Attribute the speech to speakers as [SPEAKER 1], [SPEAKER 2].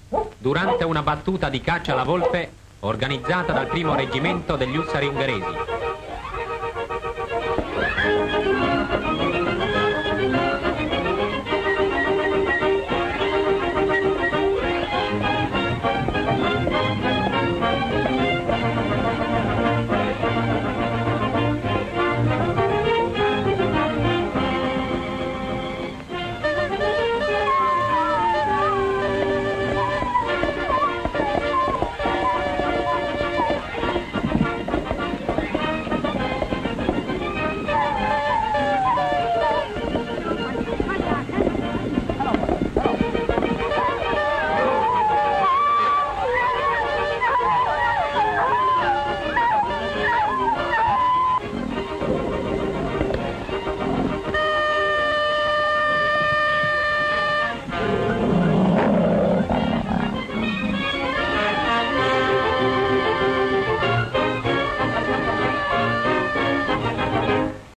[SPEAKER 1] durante una battuta di caccia alla volpe organizzata dal 1° reggimento degli ussari ungheresi.